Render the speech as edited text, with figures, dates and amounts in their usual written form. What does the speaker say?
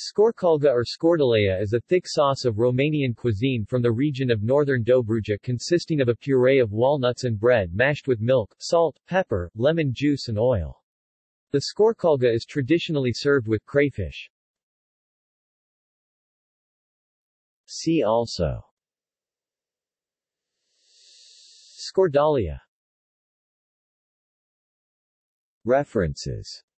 Skorkalga or skordalea is a thick sauce of Romanian cuisine from the region of northern Dobruja consisting of a puree of walnuts and bread mashed with milk, salt, pepper, lemon juice and oil. The skorkalga is traditionally served with crayfish. See also Skordalia. References